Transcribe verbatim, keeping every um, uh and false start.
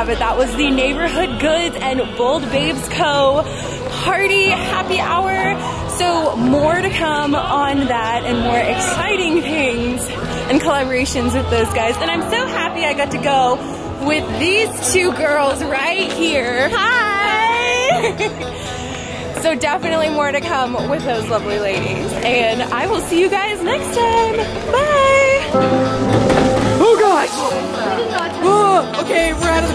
have it. That was the Neighborhood Goods and Bold Babes Co. party happy hour. So more to come on that and more exciting things and collaborations with those guys. And I'm so happy I got to go with these two girls right here. Hi! So definitely more to come with those lovely ladies. And I will see you guys next time. Bye! Oh gosh! Oh, okay, we're out of the